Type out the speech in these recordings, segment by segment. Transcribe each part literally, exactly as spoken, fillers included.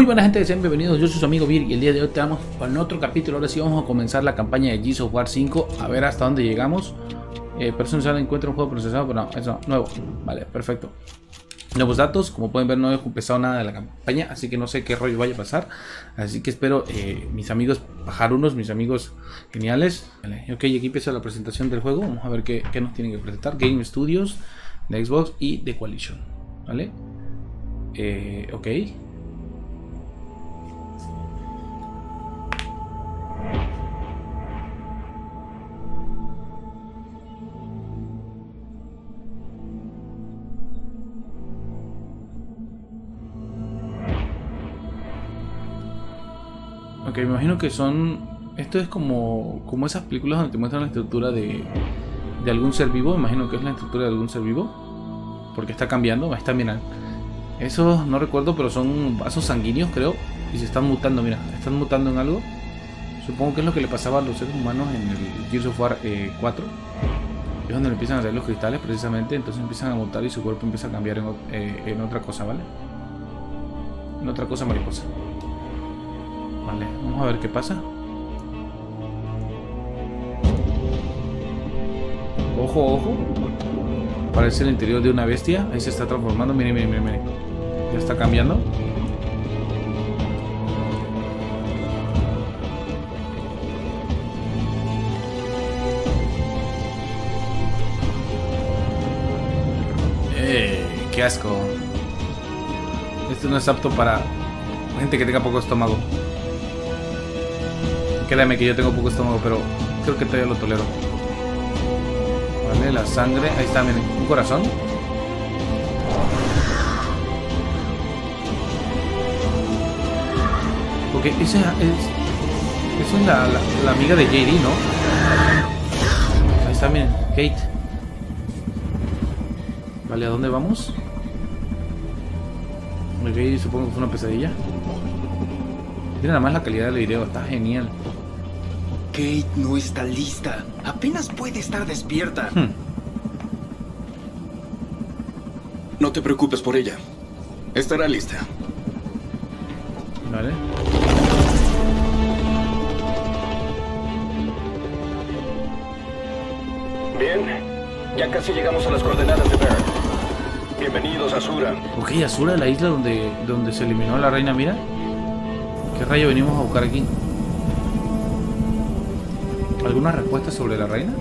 Muy buena gente, sean bienvenidos, yo soy su amigo Vir y el día de hoy estamos con otro capítulo. Ahora sí vamos a comenzar la campaña de Gears of War cinco, a ver hasta dónde llegamos. eh, Personalizado encuentra un juego procesado, pero no, eso nuevo, vale, perfecto. Nuevos datos, como pueden ver no he empezado nada de la campaña, así que no sé qué rollo vaya a pasar. Así que espero eh, mis amigos pajarunos, mis amigos geniales. Vale, ok, aquí empieza la presentación del juego, vamos a ver qué, qué nos tienen que presentar. Game Studios, de Xbox y de Coalition, vale. Eh, ok. Ok, me imagino que son... Esto es como, como esas películas donde te muestran la estructura de, de algún ser vivo. Me imagino que es la estructura de algún ser vivo, porque está cambiando. Ahí está, mira. Esos no recuerdo, pero son vasos sanguíneos, creo. Y se están mutando, mira. Están mutando en algo. Supongo que es lo que le pasaba a los seres humanos en el Gears of War eh, cuatro. Es donde le empiezan a salir los cristales, precisamente. Entonces empiezan a mutar y su cuerpo empieza a cambiar en, eh, en otra cosa, ¿vale? En otra cosa mariposa. Vale, vamos a ver qué pasa. Ojo, ojo. Parece el interior de una bestia. Ahí se está transformando. Miren, miren, miren, miren. Ya está cambiando. Eh, qué asco. Esto no es apto para gente que tenga poco estómago. Créame que yo tengo poco estómago, pero creo que todavía lo tolero. Vale, la sangre. Ahí está, miren, un corazón. Porque esa es... Esa es la, la, la amiga de J D, ¿no? Ahí está, miren, Kate. Vale, ¿a dónde vamos? Ok, supongo que fue una pesadilla. Miren nada más la calidad del video, está genial. Kate no está lista. Apenas puede estar despierta. Hmm. No te preocupes por ella. Estará lista. Vale. Bien, ya casi llegamos a las coordenadas de Bear. Bienvenidos a Azura. Ok, Azura, la isla donde, donde se eliminó a la reina Mira. ¿Qué rayo venimos a buscar aquí? ¿Alguna respuesta sobre la reina?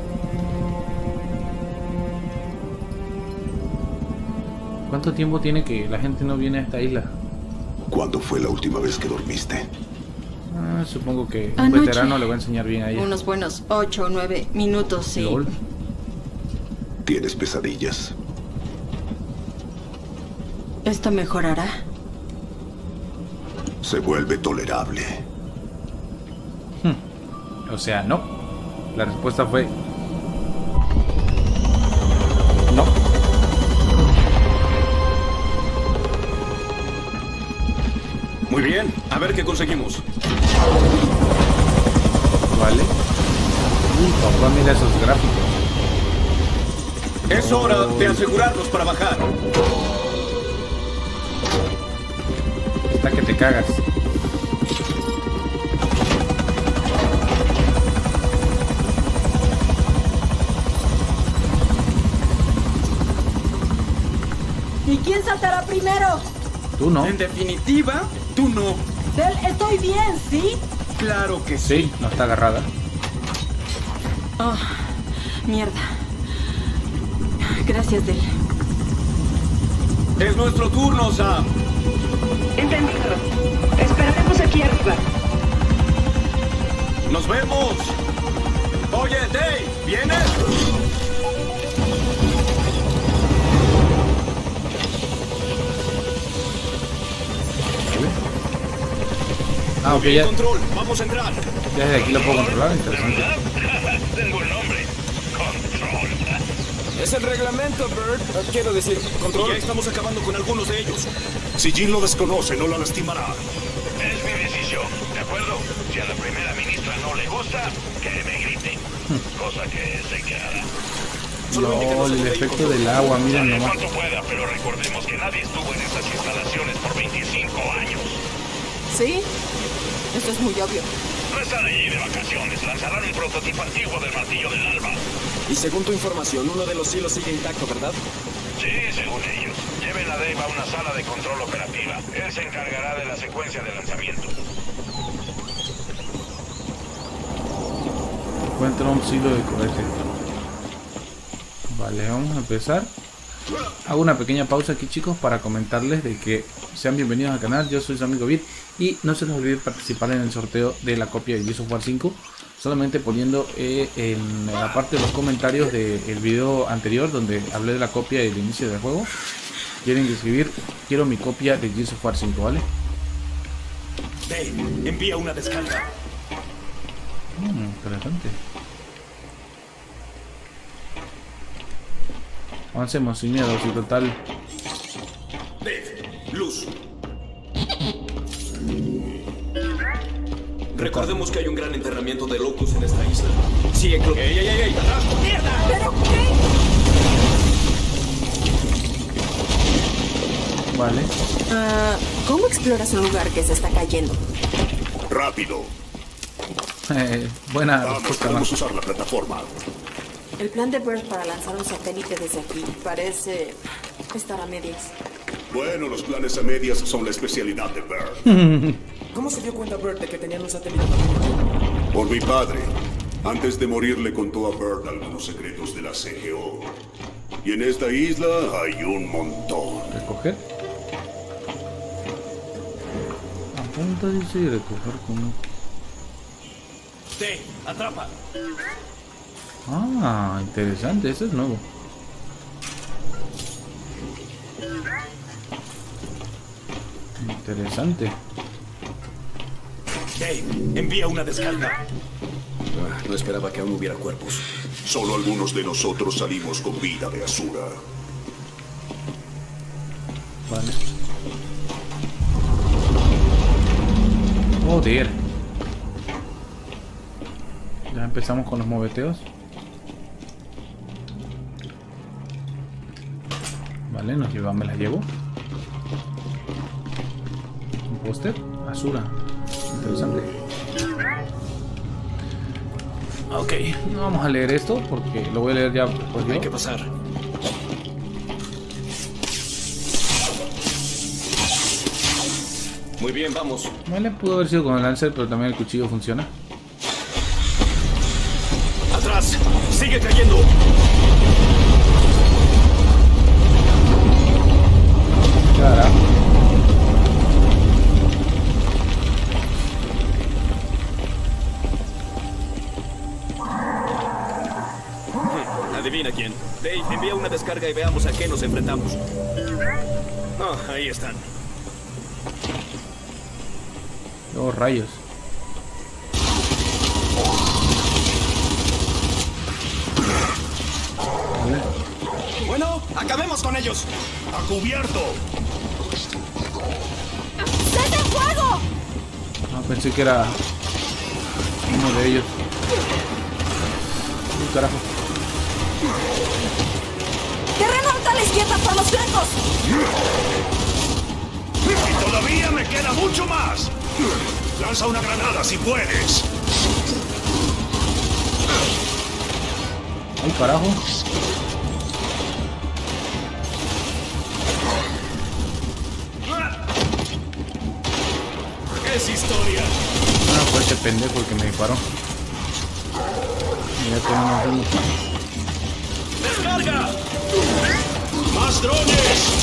¿Cuánto tiempo tiene que la gente no viene a esta isla? ¿Cuándo fue la última vez que dormiste? Ah, supongo que un Anoche. veterano le va a enseñar bien a ella. Unos buenos ocho o nueve minutos, sí. Lol. ¿Tienes pesadillas? ¿Esto mejorará? Se vuelve tolerable. Hmm. O sea, no. La respuesta fue... no. Muy bien, a ver qué conseguimos. Vale. Uy, papá, mira esos gráficos. Es hora de asegurarnos para bajar. Está que te cagas. ¿Y quién saltará primero? Tú no. En definitiva, tú no. Del, estoy bien, ¿sí? Claro que sí. Sí, no está agarrada. Oh, mierda. Gracias, Del. Es nuestro turno, Sam. Entendido. Esperaremos aquí arriba. ¡Nos vemos! Oye, Dave, ¿vienes? Ah, ok, Bien, ya, control, vamos a entrar. ya desde aquí lo puedo controlar. Interesante. Tengo un nombre. Control. Es el reglamento, Bert. Quiero decir, control. Ya estamos acabando con algunos de ellos. Si Jin lo desconoce, no la lastimará. Es mi decisión, ¿de acuerdo? Si a la primera ministra no le gusta, que me grite. Cosa que sé que hará. No, el efecto del agua, miren Dale nomás. cuanto pueda, pero recordemos que nadie estuvo en estas instalaciones por veinticinco años. ¿Sí? Esto es muy obvio. No están allí de vacaciones. Lanzarán un prototipo antiguo del martillo del alba. Y según tu información, uno de los hilos sigue intacto, ¿verdad? Sí, según ellos. Lleven a Dave a una sala de control operativa. Él se encargará de la secuencia de lanzamiento. Encuentra un silo de cohete. Vale, vamos a empezar. Hago una pequeña pausa aquí, chicos, para comentarles de que sean bienvenidos al canal. Yo soy su amigo Bit y no se les olvide participar en el sorteo de la copia de Gears of War cinco, solamente poniendo eh, en la parte de los comentarios del video anterior donde hablé de la copia del inicio del juego. Quieren escribir: quiero mi copia de Gears of War cinco, ¿vale? Dave, envía una descarga. Mm, interesante. Avancemos sin miedo, sin total. Dave, luz. Recordemos que hay un gran enterramiento de Locus en esta isla. Sigue, Club. ¡Ey, ey, ey! ey. ¡Mierda! ¿Pero qué? Vale. Ah, ¿cómo exploras un lugar que se está cayendo? Rápido. Eh, buena Vamos, respuesta. podemos usar la plataforma. El plan de Bird para lanzar un satélite desde aquí parece estar a medias. Bueno, los planes a medias son la especialidad de Bird. ¿Cómo se dio cuenta Bert de que tenían un satélite? Por mi padre. Antes de morir le contó a Bird algunos secretos de la C G O. Y en esta isla hay un montón. Recoger. Apunta, dice, y recoger como... Dave, atrapa. Ah, interesante, eso es nuevo. Interesante. Dave, envía una descarga. Ah, no esperaba que aún hubiera cuerpos. Solo algunos de nosotros salimos con vida de Asura. Vale. Joder. Ya empezamos con los moveteos. Vale, nos lleva, me la llevo. Un póster. Asura. Interesante. Ok, no vamos a leer esto porque lo voy a leer ya después yo. Hay que pasar. Muy bien, vamos. Vale, pudo haber sido con el Lancer, pero también el cuchillo funciona. ¡Atrás! ¡Sigue cayendo! Carajo. Adivina quién. Dave, envía una descarga y veamos a qué nos enfrentamos. Ah, ahí están. Oh, rayos. Vale. Bueno, acabemos con ellos. ¡A cubierto! ¡Cese el fuego! Ah, pensé que era uno de ellos. Uy, carajo. ¡Terreno a la izquierda por los flancos! ¡Y todavía me queda mucho más! ¡Lanza una granada si puedes! Ay, carajo. ¡Es historia! Ah, fue ese pendejo el que me disparó. Y ya tenemos uno. ¡Descarga! ¡Más drones!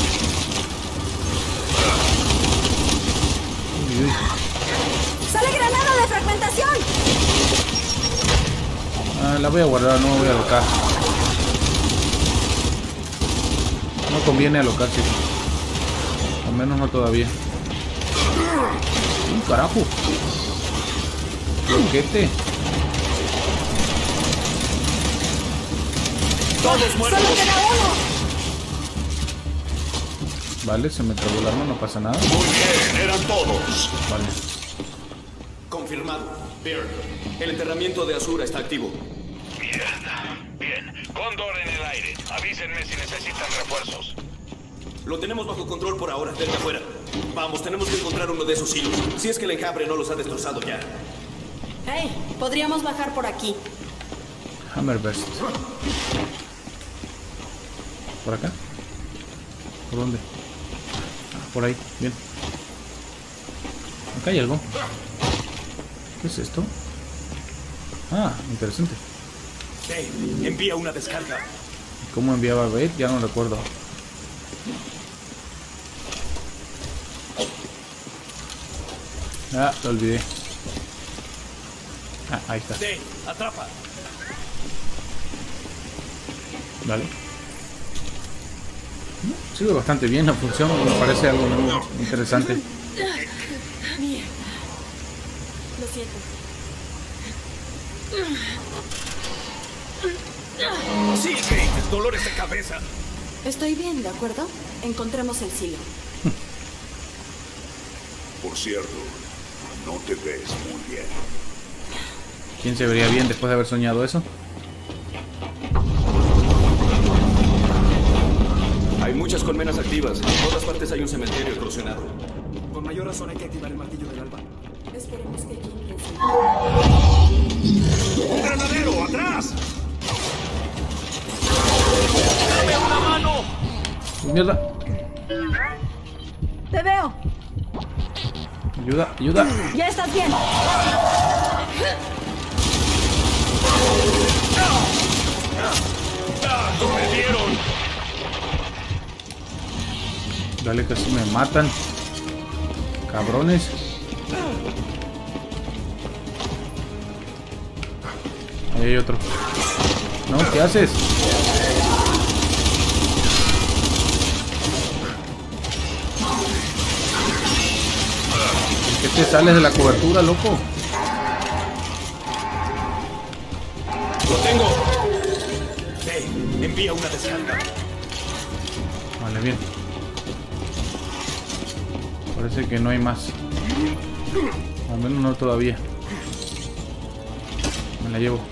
Uy, uy. ¡Sale granada de fragmentación! Ah, la voy a guardar, no voy a alocar. No conviene alocar, chicos. Al menos no todavía. ¡Uy, carajo! ¡Loquete! ¡Todos muertos! ¡Solo queda uno! Vale, se me trabó el arma, no pasa nada. Muy bien, eran todos. Vale. Confirmado. Beard, el enterramiento de Asura está activo. Mierda. Bien. Cóndor en el aire. Avísenme si necesitan refuerzos. Lo tenemos bajo control por ahora, desde afuera. Vamos, tenemos que encontrar uno de esos hilos. Si es que el enjambre no los ha destrozado ya. Hey, podríamos bajar por aquí. Hammerburst. ¿Por acá? ¿Por dónde? Ah, por ahí, bien. Acá hay algo. ¿Qué es esto? Ah, interesante. Hey, envía una descarga. ¿Cómo enviaba Bait? Ya no recuerdo. Ah, lo olvidé. Ah, ahí está. Hey, atrapa. Vale. Sirve bastante bien la función, me parece algo muy interesante. Mierda. Lo siento. Sí, Kate, dolores de cabeza. Estoy bien, ¿de acuerdo? Encontremos el silo. Por cierto, no te ves muy bien. ¿Quién se vería bien después de haber soñado eso? Hay muchas colmenas activas. En todas partes hay un cementerio erosionado. Con mayor razón hay que activar el martillo del alba. Esperemos que Jim piense. ¡Un granadero! ¡Atrás! ¡Dame una mano! ¡Mierda! Te veo. ¡Ayuda! ¡Ayuda! Ya estás bien. ¡No me dieron! Dale, casi me matan. Cabrones. Ahí hay otro. No, ¿qué haces? ¿Por qué te sales de la cobertura, loco? ¡Lo tengo! Hey, envía una descarga. Vale, bien. Parece que no hay más. Al menos no todavía. Me la llevo.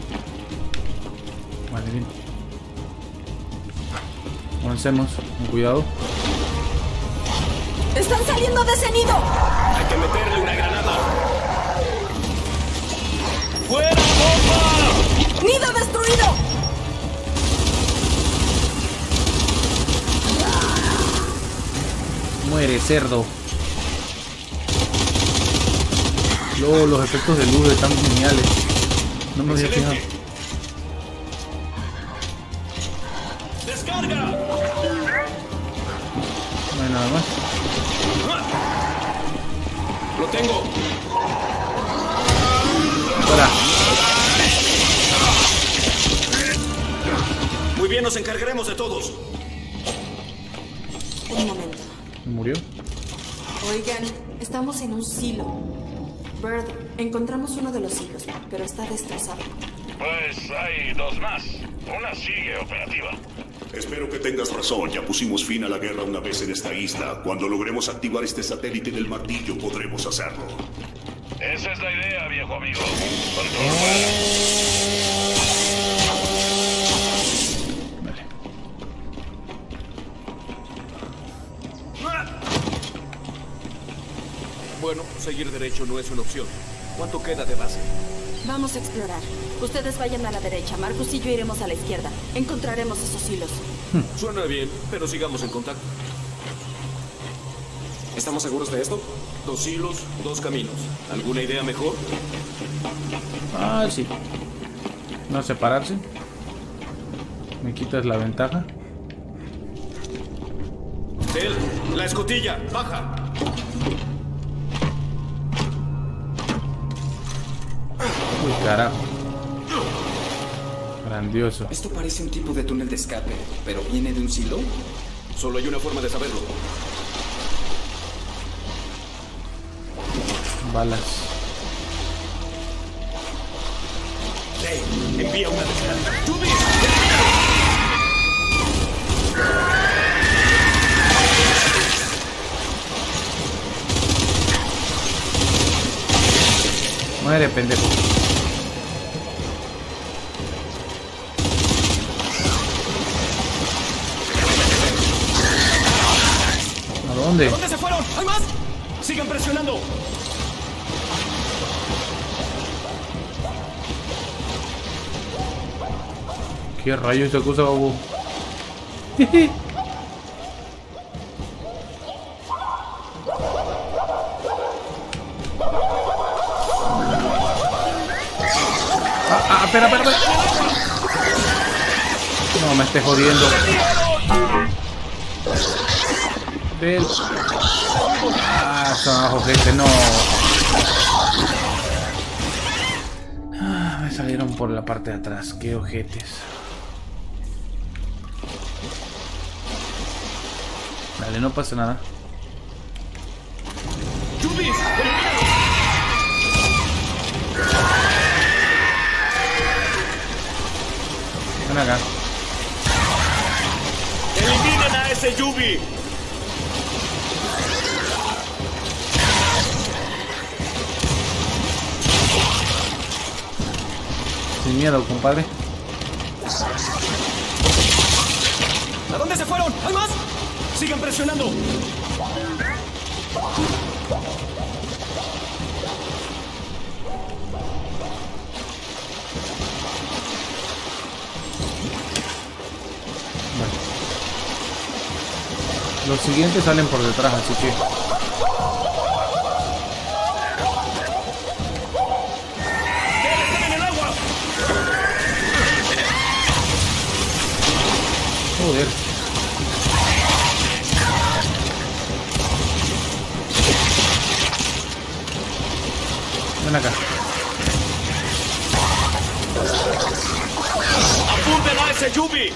Vale, bien. Avancemos. Con cuidado. ¡Están saliendo de ese nido! Hay que meterle una granada. ¡Fuera, bomba! ¡Nido destruido! Muere, cerdo. Luego los efectos de luz están geniales. No me había fijado. ¡Descarga! No hay nada más. ¡Lo tengo! Fuera. Muy bien, nos encargaremos de todos. Un momento. ¿Me murió? Oigan, estamos en un silo. Bird, encontramos uno de los hilos, pero está destrozado. Pues hay dos más. Una sigue operativa. Espero que tengas razón. Ya pusimos fin a la guerra una vez en esta isla. Cuando logremos activar este satélite del martillo, podremos hacerlo. Esa es la idea, viejo amigo. Control fuera. Vale. Bueno, seguir derecho no es una opción. ¿Cuánto queda de base? Vamos a explorar. Ustedes vayan a la derecha. Marcus y yo iremos a la izquierda. Encontraremos esos hilos. Suena bien, pero sigamos en contacto. ¿Estamos seguros de esto? Dos hilos, dos caminos. ¿Alguna idea mejor? Ah, sí. No separarse. Me quitas la ventaja. Tel, la escotilla, baja. Uy, carajo. Grandioso. Esto parece un tipo de túnel de escape, pero ¿viene de un silo? Solo hay una forma de saberlo. Balas. Hey, envía una descarga. ¡Tú bien! Muere, pendejo. ¿Dónde? ¿Dónde se fueron? ¿Hay más? Sigan presionando. ¿Qué rayos esta cosa, babu? Ah, ah, espera, espera, espera. No me estés jodiendo. Del... Ah, son abajo, gente, no. Ah, me salieron por la parte de atrás, qué ojetes. Dale, no pasa nada. Ven acá. ¡Eliminen a ese Yubi! Sin miedo, compadre. ¿A dónde se fueron? ¿Hay más? Sigan presionando. Los siguientes salen por detrás, así que... Joder. Ven acá. ¡Apunten a ese Yubi!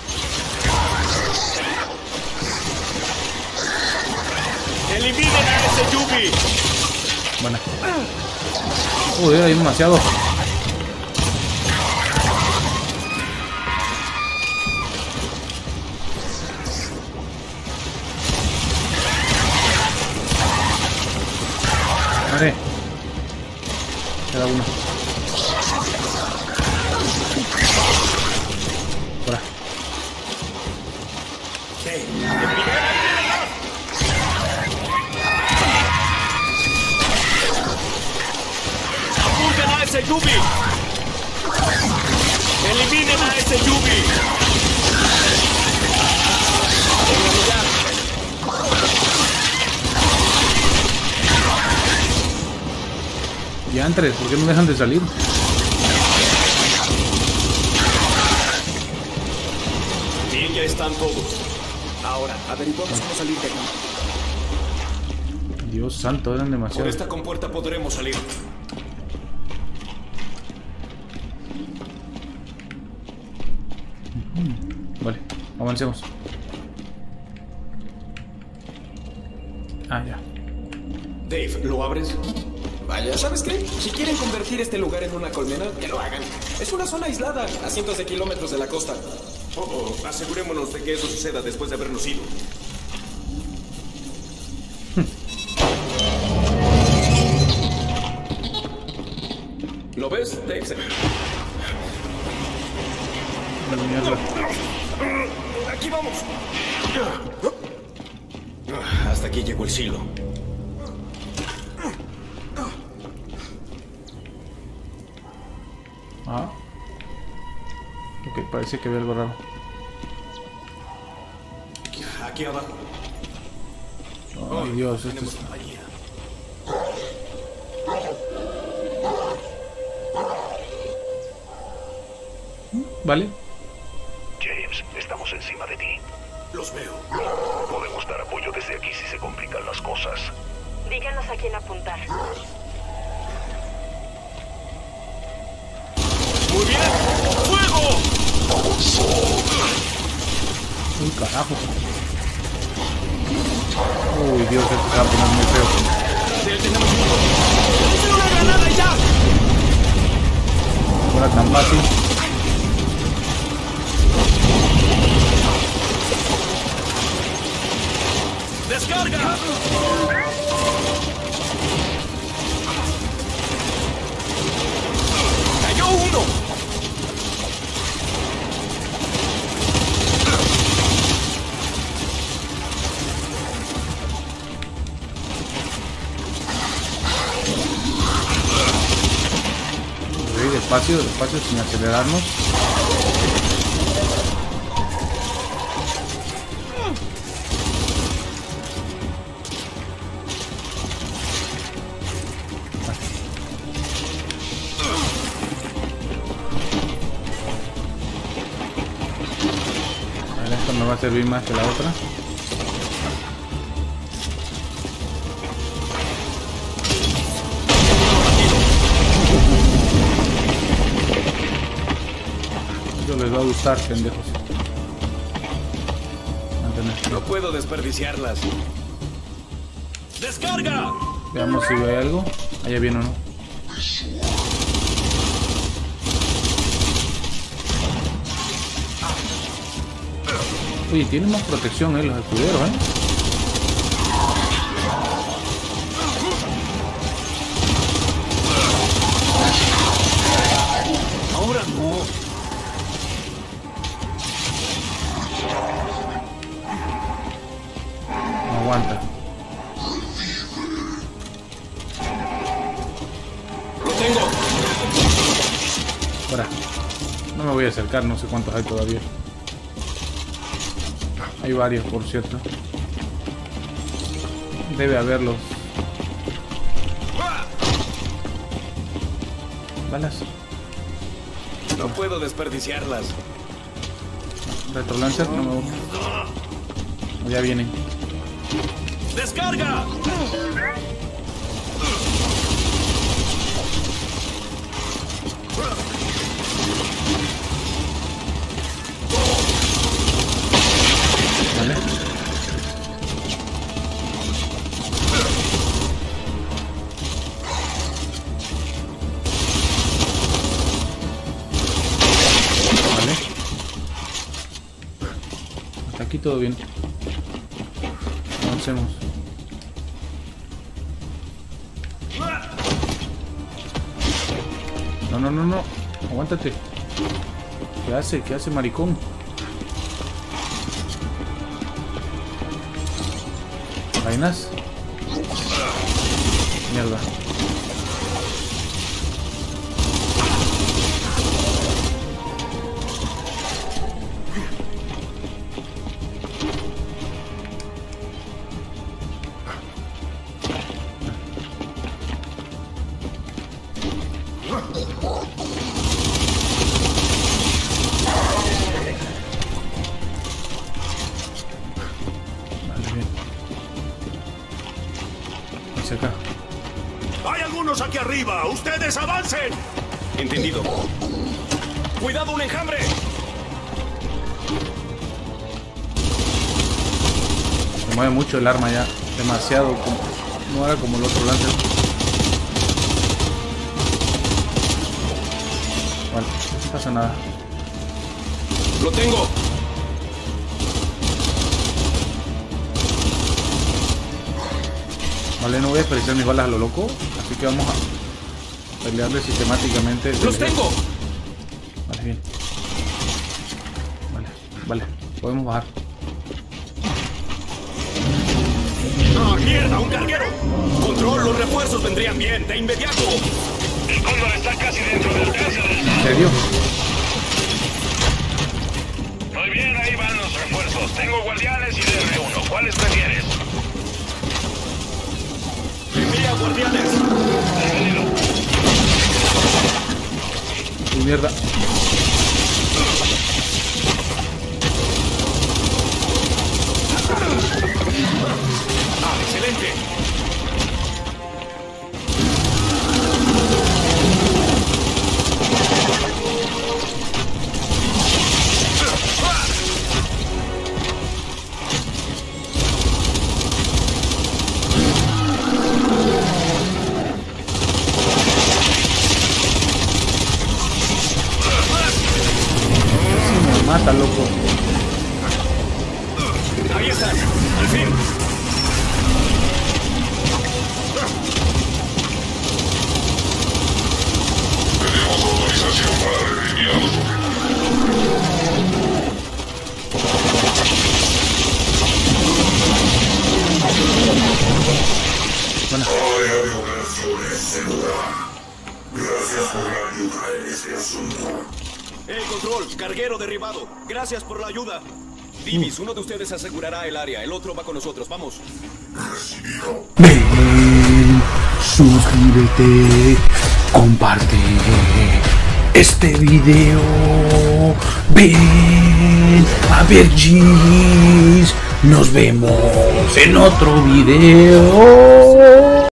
¡Eliminen a ese Yubi! Bueno. Joder, hay demasiado. Vale. Queda uno. Fuera. ¡Apunten a ese Yubi! ¡Eliminen a ese Yubi! Diantres, ¿por qué no dejan de salir? Bien, ya están todos. Ahora, averiguamos cómo salir de aquí. Dios santo, eran Por demasiados. esta compuerta podremos salir. Vale, avancemos. Ah, ya. Dave, ¿lo abres? Vaya, ¿sabes qué? Si quieren convertir este lugar en una colmena, que lo hagan. Es una zona aislada, a cientos de kilómetros de la costa. Oh, oh, asegurémonos de que eso suceda después de habernos ido. ¿Lo ves, Dave? Mierda. Aquí vamos. Hasta aquí llegó el silo. Ah. Ok, parece que veo algo raro. Aquí abajo. Ay, Dios, esto Tenemos es... compañía. Vale. James, estamos encima de ti. Los veo. Podemos dar apoyo desde aquí si se complican las cosas. Díganos a quién apuntar. Muy bien. ¡Fuego! Uy, carajo. Uy, Dios, esto se va a poner muy feo. ¡Tenemos una granada ya! No era tan fácil. ¡Descarga! ¡Cayó uno! despacio, despacio sin acelerarnos. Vale, esto me va a servir más que la otra. Les va a gustar, pendejos. Mantener. No puedo desperdiciarlas. ¡Descarga! Veamos si hay algo. Allá viene o no. Oye, tiene más protección, eh, los escuderos, eh. Ahora no. Aguanta. Lo tengo. Fuera. No me voy a acercar, no sé cuántos hay todavía. Hay varios, por cierto. Debe haberlos. Balas. No puedo desperdiciarlas. Retrolancer, no me gusta. Ya vienen. ¡Descarga! Vale. Vale. Hasta aquí todo bien. Avancemos. No, no, no, no. Aguántate. ¿Qué hace? ¿Qué hace, maricón? ¿Vainas? Mierda. Acá. ¡Hay algunos aquí arriba! ¡Ustedes avancen! Entendido. ¡Cuidado, un enjambre! Se mueve mucho el arma ya. Demasiado. No era como el otro Lancer. Vale, no pasa nada. ¡Lo tengo! Vale, no voy a desperdiciar mis balas a lo loco, así que vamos a pelearle sistemáticamente. ¡Los tengo! Vale, bien. Vale, vale, podemos bajar. ¡Ah, mierda! ¡Un carguero! ¡Control! ¡Los refuerzos vendrían bien! ¡De inmediato! El cóndor está casi dentro del alcance del... ¿En serio? Muy bien, ahí van los refuerzos. Tengo guardianes y D R uno. ¿Cuáles prefieres? ¡Envía guardianes! Entendido. ¡Uy, mierda! ¡Ah, excelente! Mata, loco. Ahí estás, al fin. Tenemos autorización para reenviarlos. Bueno. Hay aviones sobre Ceuta. Gracias ¡Eh, control! ¡Carguero derribado! ¡Gracias por la ayuda! Divis, uno de ustedes asegurará el área, el otro va con nosotros, vamos. Ven, suscríbete, comparte este video. Ven a ver G's. Nos vemos en otro video.